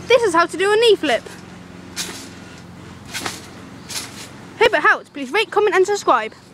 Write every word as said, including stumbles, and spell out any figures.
This is how to do a knee flip. Hope it helped. Please rate, comment and subscribe.